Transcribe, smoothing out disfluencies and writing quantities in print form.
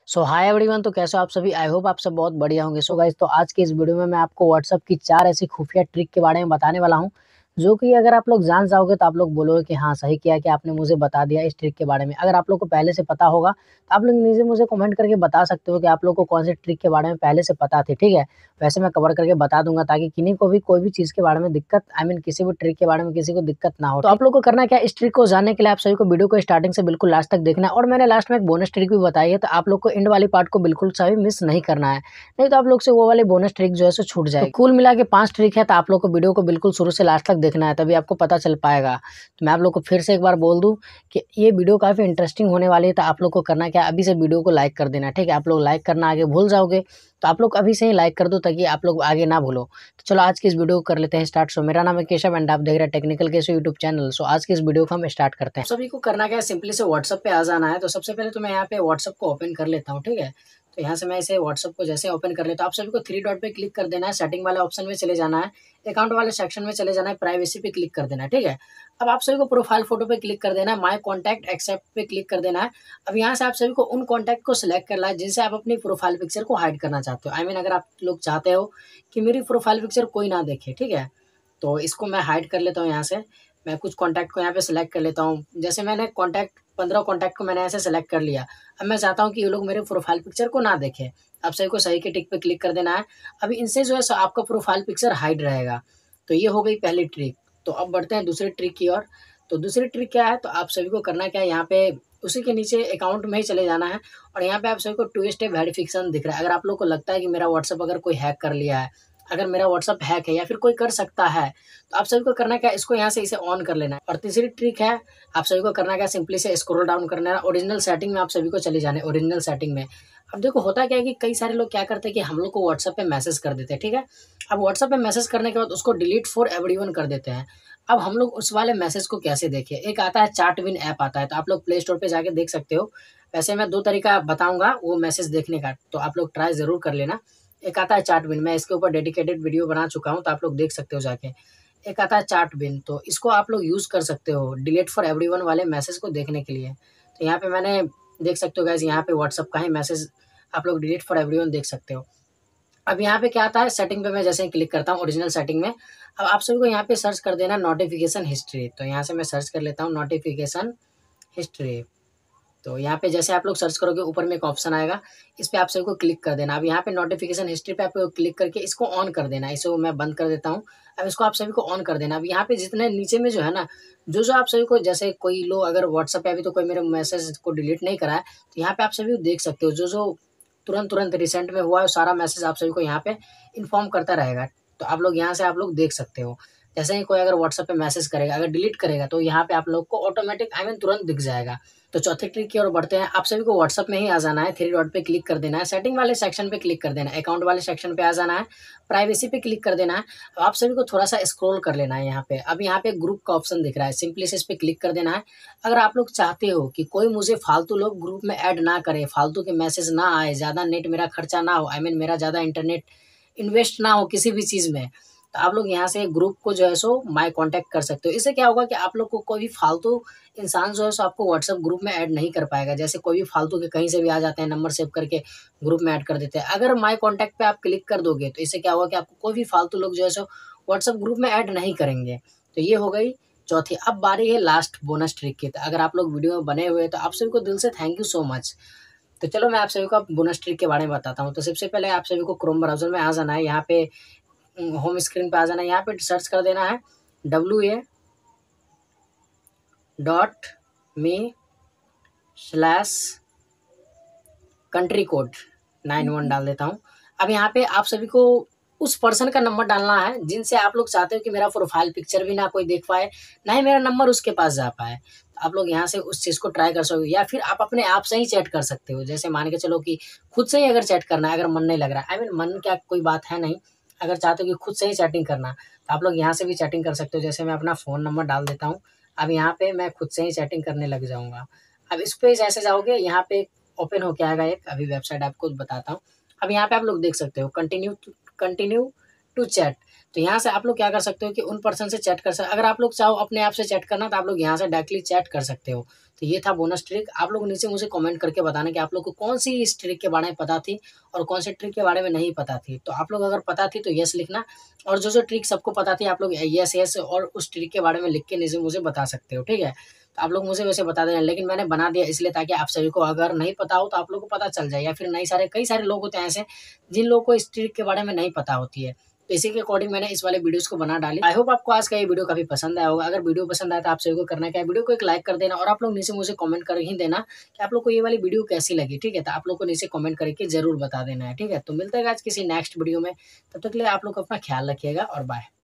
सो hi everyone. तो कैसे हो आप सभी? आई होप आप सब बहुत बढ़िया होंगे। सो गाइस, तो आज के इस वीडियो में मैं आपको व्हाट्सएप की 4 ऐसी खुफिया ट्रिक के बारे में बताने वाला हूं, जो कि अगर आप लोग जान जाओगे तो आप लोग बोलोगे कि हाँ, सही किया कि आपने मुझे बता दिया इस ट्रिक के बारे में। अगर आप लोग को पहले से पता होगा तो आप लोग नीचे मुझे कमेंट करके बता सकते हो कि आप लोग को कौन सी ट्रिक के बारे में पहले से पता थी, ठीक है? वैसे मैं कवर करके बता दूंगा ताकि किन्हीं को भी कोई भी चीज़ के बारे में दिक्कत किसी भी ट्रिक के बारे में किसी को दिक्कत ना हो। तो आप लोग को करना क्या, इस ट्रिक को जानने के लिए आप सभी को वीडियो को स्टार्टिंग से बिल्कुल लास्ट तक देखना है। और मैंने लास्ट में एक बोनस ट्रिक भी बताई है, तो आप लोग को एंड वाली पार्ट को बिल्कुल सा भी मिस नहीं करना है, नहीं तो आप लोग से वो वाली बोनस ट्रिक जो है सो छूट जाएगी। तो कुल मिला के 5 ट्रिक है, तो आप लोग को वीडियो को बिल्कुल शुरू से लास्ट तक देखना है, तभी आपको पता चल पाएगा। तो मैं आप लोग को फिर से एक बार बोल दूं कि ये वीडियो काफ़ी इंटरेस्टिंग होने वाली है, तो आप लोग को करना क्या, अभी से वीडियो को लाइक कर देना, ठीक है? आप लोग लाइक करना आगे भूल जाओगे, तो आप लोग अभी से ही लाइक कर दो ताकि आप लोग आगे ना भूलो। तो चलो आज की इस वीडियो को कर लेते हैं स्टार्ट। सो मेरा नाम है केशव एंड आप देख रहे हैं technical Keshav YouTube channel. So आज की इस वीडियो को हम स्टार्ट करते हैं। सभी को करना क्या है, सिंपली से व्हाट्सएप पे आ जाना है। तो सबसे पहले तो मैं यहाँ पे व्हाट्सएप को ओपन कर लेता हूँ, ठीक है? तो यहाँ से मैं इसे व्हाट्सएप को जैसे ओपन कर लेता हूँ, आप सभी को 3 डॉट पे क्लिक कर देना है, सेटिंग वाले ऑप्शन में चले जाना है, अकाउंट वाले सेक्शन में चले जाना है, प्राइवेसी पे क्लिक कर देना है, ठीक है? अब आप सभी को प्रोफाइल फोटो पे क्लिक कर देना है, माय कॉन्टैक्ट एक्सेप्ट पे क्लिक कर देना है। अब यहाँ से आप सभी को उन कॉन्टैक्ट को सिलेक्ट करना है जिनसे आप अपनी प्रोफाइल पिक्चर को हाइड करना चाहते हो। अगर आप लोग चाहते हो कि मेरी प्रोफाइल पिक्चर कोई ना देखे, ठीक है? तो इसको मैं हाइड कर लेता हूँ यहाँ से। मैं कुछ कॉन्टैक्ट को यहाँ पे सिलेक्ट कर लेता हूँ। जैसे मैंने 15 कॉन्टैक्ट को मैंने ऐसे सिलेक्ट कर लिया। अब मैं चाहता हूँ कि ये लोग मेरे प्रोफाइल पिक्चर को ना देखें। आप सभी को सही के टिक पे क्लिक कर देना है। अभी इनसे जो है सो आपका प्रोफाइल पिक्चर हाइड रहेगा। तो ये हो गई पहली ट्रिक। तो अब बढ़ते हैं दूसरी ट्रिक की ओर। तो दूसरी ट्रिक क्या है, तो आप सभी को करना क्या है, यहाँ पे उसी के नीचे अकाउंट में ही चले जाना है और यहाँ पे आप सभी को 2 स्टेप वेरिफिकेशन दिख रहा है। अगर आप लोग को लगता है कि मेरा व्हाट्सएप अगर कोई हैक कर लिया है, अगर मेरा व्हाट्सएप हैक है या फिर कोई कर सकता है, तो आप सभी को करना क्या है, इसको यहाँ से इसे ऑन कर लेना है। और तीसरी ट्रिक है, आप सभी को करना क्या है, सिंपली से स्क्रॉल डाउन करना है, ओरिजिनल सेटिंग में आप सभी को चले जाना है। ओरिजिनल सेटिंग में अब देखो होता क्या है कि कई सारे लोग क्या करते हैं कि हम लोग को व्हाट्सएप पे मैसेज कर देते हैं, ठीक है? अब व्हाट्सएप पे मैसेज करने के बाद उसको डिलीट फॉर एवरीवन कर देते हैं। अब हम लोग उस वाले मैसेज को कैसे देखें? एक आता है चैटविन ऐप आता है, तो आप लोग प्ले स्टोर पे जाके देख सकते हो। वैसे मैं 2 तरीका बताऊँगा वो मैसेज देखने का, तो आप लोग ट्राई ज़रूर कर लेना। एक आता है चैटविन, मैं इसके ऊपर डेडिकेटेड वीडियो बना चुका हूँ, तो आप लोग देख सकते हो जाके। एक आता है चैटविन, तो इसको आप लोग यूज़ कर सकते हो डिलीट फॉर एवरीवन वाले मैसेज को देखने के लिए। तो यहाँ पे मैंने देख सकते हो गाइज़, यहाँ पे व्हाट्सएप का ही मैसेज आप लोग डिलीट फॉर एवरीवन देख सकते हो। अब यहाँ पे क्या आता है, सेटिंग पे मैं जैसे ही क्लिक करता हूँ ओरिजिनल सेटिंग में, अब आप सभी को यहाँ पे सर्च कर देना नोटिफिकेशन हिस्ट्री। तो यहाँ से मैं सर्च कर लेता हूँ नोटिफिकेशन हिस्ट्री। तो यहाँ पे जैसे आप लोग सर्च करोगे ऊपर में एक ऑप्शन आएगा, इस पे आप सभी को क्लिक कर देना। अब यहाँ पे नोटिफिकेशन हिस्ट्री पे आपको क्लिक करके इसको ऑन कर देना है। इसको मैं बंद कर देता हूँ। अब इसको आप सभी को ऑन कर देना। अब यहाँ पे जितने नीचे में जो है ना, जो आप सभी को, जैसे कोई लोग अगर व्हाट्सएप पे अभी तो कोई मेरे मैसेज को डिलीट नहीं करा है, तो यहाँ पे आप सभी देख सकते हो जो तुरंत रिसेंट में हुआ है, सारा मैसेज आप सभी को यहाँ पे इन्फॉर्म करता रहेगा। तो आप लोग यहाँ से आप लोग देख सकते हो। जैसे ही कोई अगर व्हाट्सएप पे मैसेज करेगा, अगर डिलीट करेगा, तो यहाँ पे आप लोग को ऑटोमेटिक तुरंत दिख जाएगा। तो चौथी ट्रिक की ओर बढ़ते हैं। आप सभी को व्हाट्सएप में ही आ जाना है, 3 डॉट पे क्लिक कर देना है, सेटिंग वाले सेक्शन पे क्लिक कर देना है, अकाउंट वाले सेक्शन पे आ जाना है, प्राइवेसी पे क्लिक कर देना है। अब आप सभी को थोड़ा सा स्क्रॉल कर लेना है यहाँ पे। अब यहाँ पे ग्रुप का ऑप्शन दिख रहा है, सिंपली से इस पे क्लिक कर देना है। अगर आप लोग चाहते हो कि कोई मुझे फालतू लोग ग्रुप में ऐड ना करे, फालतू के मैसेज ना आए, ज़्यादा नेट मेरा खर्चा ना हो, मेरा ज़्यादा इंटरनेट इन्वेस्ट ना हो किसी भी चीज़ में, तो आप लोग यहाँ से ग्रुप को जो है सो माय कॉन्टैक्ट कर सकते हो। इससे क्या होगा कि आप लोग को कोई भी फालतू इंसान जो है सो आपको व्हाट्सएप ग्रुप में ऐड नहीं कर पाएगा। जैसे कोई भी फालतू के कहीं से भी आ जाते हैं, नंबर सेव करके ग्रुप में ऐड कर देते हैं। अगर माय कॉन्टैक्ट पे आप क्लिक कर दोगे, तो इससे क्या होगा कि आपको कोई भी फालतू लोग जो है सो व्हाट्सएप ग्रुप में ऐड नहीं करेंगे। तो ये हो गई चौथी। अब बारी है लास्ट बोनस ट्रिक की। तो अगर आप लोग वीडियो में बने हुए हैं, तो आप सभी को दिल से थैंक यू सो मच। तो चलो मैं आप सभी को बोनस ट्रिक के बारे में बताता हूँ। तो सबसे पहले आप सभी को क्रोम ब्राउज़र में आ जाना है, यहाँ पे होम स्क्रीन पे आ जाना है, यहाँ पे सर्च कर देना है wa.me/कंट्री कोड 91 डाल देता हूँ। अब यहाँ पे आप सभी को उस पर्सन का नंबर डालना है जिनसे आप लोग चाहते हो कि मेरा प्रोफाइल पिक्चर भी ना कोई देख पाए, ना ही मेरा नंबर उसके पास जा पाए। तो आप लोग यहाँ से उस चीज़ को ट्राई कर सकते हो, या फिर आप अपने आप से ही चैट कर सकते हो। जैसे मान के चलो कि खुद से ही अगर चैट करना है, अगर मन नहीं लग रहा है, मन क्या कोई बात है नहीं, अगर चाहते हो कि खुद से ही चैटिंग करना, तो आप लोग यहाँ से भी चैटिंग कर सकते हो। जैसे मैं अपना फ़ोन नंबर डाल देता हूँ। अब यहाँ पे मैं खुद से ही चैटिंग करने लग जाऊँगा। अब इस पे जैसे जाओगे, यहाँ पे ओपन होके आएगा एक, अभी वेबसाइट आपको बताता हूँ। अब यहाँ पे आप लोग देख सकते हो कंटिन्यू टू चैट। तो यहाँ से आप लोग क्या कर सकते हो कि उन पर्सन से चैट कर सकते। अगर आप लोग चाहो अपने आप से चैट करना, तो आप लोग यहाँ से डायरेक्टली चैट कर सकते हो। तो ये था बोनस ट्रिक। आप लोग नीचे मुझे कमेंट करके बताना कि आप लोग को कौन-सी इस ट्रिक के बारे में पता थी और कौन-से ट्रिक के बारे में नहीं पता थी। तो आप लोग अगर पता थी तो येस लिखना, और जो-जो ट्रिक सबको पता थी आप लोग येस, येस और उस ट्रिक के बारे में लिख के नीचे मुझे बता सकते हो, ठीक है? तो आप लोग मुझे वैसे बता देना, लेकिन मैंने बना दिया इसलिए ताकि आप सभी को अगर नहीं पता हो तो आप लोगों को पता चल जाए, या फिर कई सारे लोग होते हैं ऐसे जिन लोगों को इस ट्रिक के बारे में नहीं पता होती है। तो इसी के अकॉर्डिंग मैंने इस वाले वीडियोज़ को बना डाली। आई होप आपको आज का ये वीडियो काफ़ी पसंद आया होगा। अगर वीडियो पसंद आया तो आप सभी को करना क्या है, वीडियो को एक लाइक कर देना, और आप लोग नीचे मुझे कमेंट कर ही देना कि आप लोग को ये वाली वीडियो कैसी लगी, ठीक है? तो आप लोग को नीचे कमेंट करके ज़रूर बता देना है, ठीक है? तो मिलते हैं आज किसी नेक्स्ट वीडियो में, तब तक के लिए आप लोग अपना ख्याल रखिएगा और बाय।